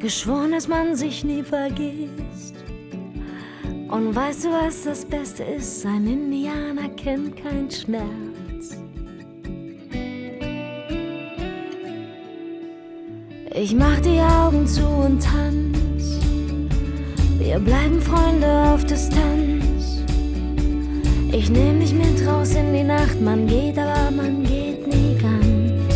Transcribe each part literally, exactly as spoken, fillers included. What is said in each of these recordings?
geschworen, dass man sich nie vergisst. Und weißt du, was das Beste ist? Ein Indianer kennt keinen Schmerz. Ich mach die Augen zu und tanz. Wir bleiben Freunde auf Distanz. Ich nehm dich mit raus in die Nacht. Man geht, aber man geht nie ganz.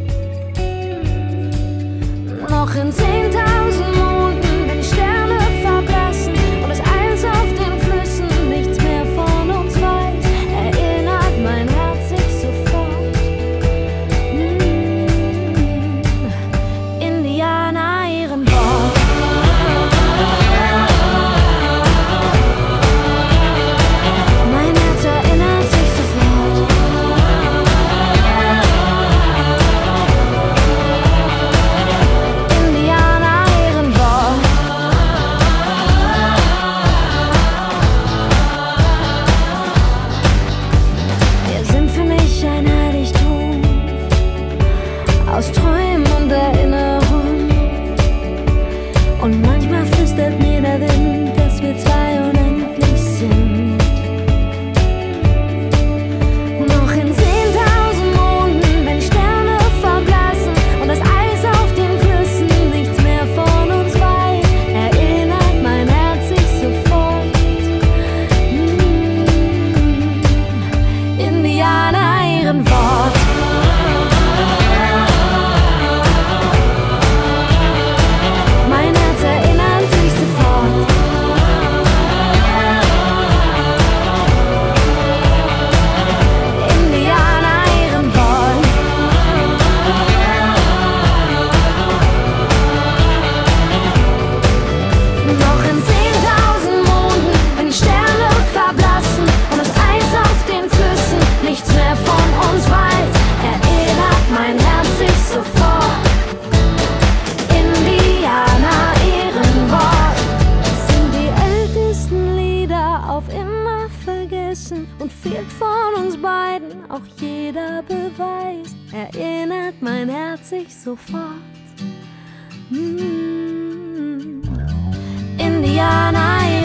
Noch in zehntausend Monden, wenn die Sterne verblassen und das Eis auf den Flüssen nichts mehr von uns weiß, erinnert mein Herz sich sofort. Mmh. Indianer, ihren Wort. Mein Herz erinnert sich sofort. Indianer, ihren Wort. Wir sind für mich ein Heiligtum aus Träumen und Erinnerungen. Und manchmal flüstert mir der Wind, dass wir zwei unendlich sind. Noch in zehntausend Monden, wenn die Sterne verblassen und das Eis auf den Flüssen nichts mehr von uns weiß, erinnert mein Herz sich sofort. Mmh. Indianer, ihren Wort. Mein Herz erinnert sich sofort. Indianer, ihren Wort. Noch in zehntausend Monden, wenn die Sterne verblassen und das Eis auf den Flüssen nichts mehr von uns weiß, erinnert mein Herz sich sofort. Indianer, ihren Wort. Es sind die ältesten Lieder auf immer vergessen und fehlt von uns beiden auch jeder Beweis, erinnert mein Herz sich sofort. Mm. Indianer,